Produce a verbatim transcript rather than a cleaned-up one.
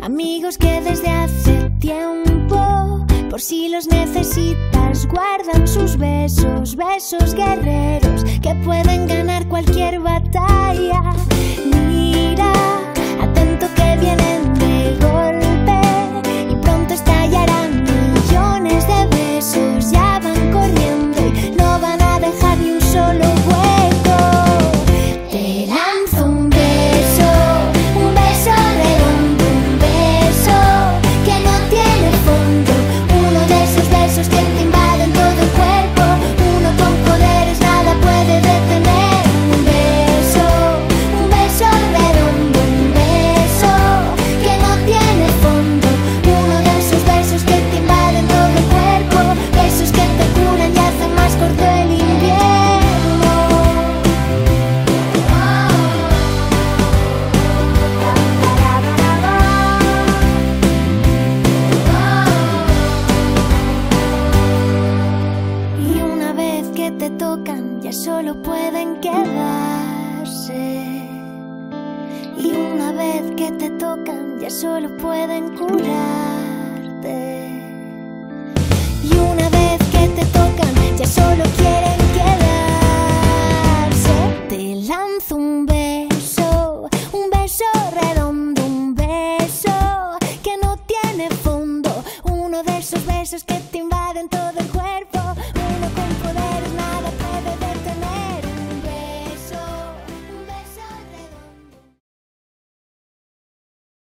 amigos que desde hace tiempo, por si los necesitas, guardan sus besos, besos guerreros que pueden ganar cualquier batalla. Mira, atento que vienen de golpe y pronto estallarán millones de besos. Ya van corriendo y no van a dejar ni un solo hueco. Te lanzo un beso, un beso redondo, un beso que no tiene fondo, uno de esos besos que te invaden todo el cuerpo, uno con poderes nada puede detener. Un beso, un beso redondo, un beso que no tiene fondo, uno de esos besos que te invaden todo el cuerpo, besos que te curan y hacen más corto el invierno. Y una vez que te tocan ya solo pueden quedarse. Y una vez que te tocan ya solo pueden curarte. Y una vez que te tocan ya solo quieren quedarse. Te lanzo un beso, un beso redondo, un beso que no tiene fondo, uno de esos besos que